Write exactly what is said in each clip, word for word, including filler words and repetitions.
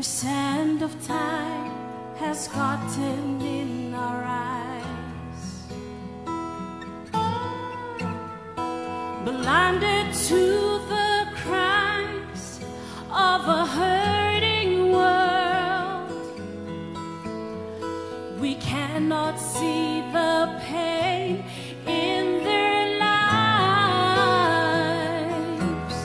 sand of time has gotten in our eyes, blinded to the cries of a hurting world. We cannot see the pain in their lives,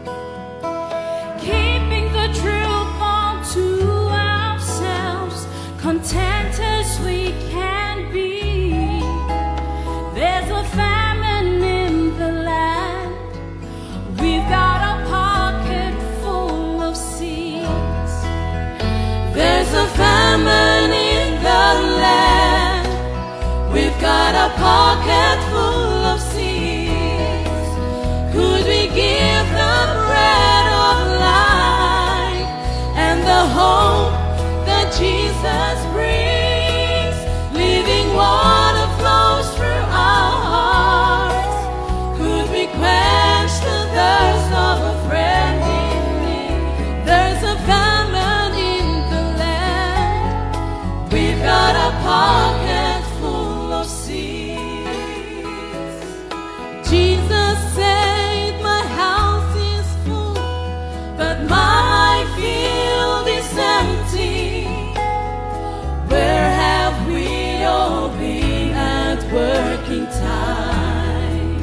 keeping the truth all to ourselves, content as we can be. There's a famine in the land, we've got a pocket full of seeds. There's a famine in the land, we've got a pocket full of seeds. Could we give the bread of life and the hope that Jesus brings? Living water flows through our hearts. Could we quench the thirst of a friend in need? There's a famine in the land, we've got a pocket full of seeds. Jesus said, my house is full, but my field is empty. Where have we all been at working time?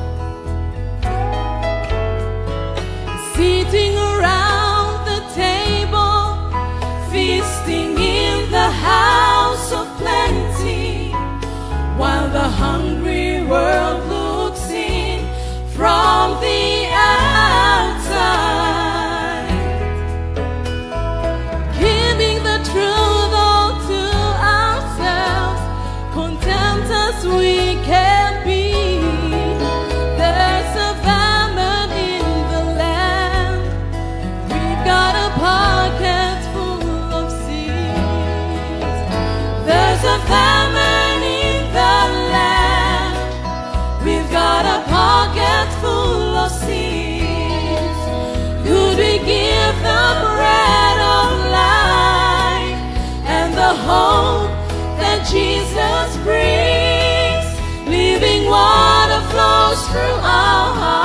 Sitting around the table, feasting in the house of plenty, while the hungry world looks in from the outside, keeping the truth all to ourselves, content as we can be. There's a famine in the land, we've got a pocket full of seeds. There's a famine in the land, we've got a pocket full of seeds. Could we give the bread of life and the hope that Jesus brings? Living water flows through our hearts.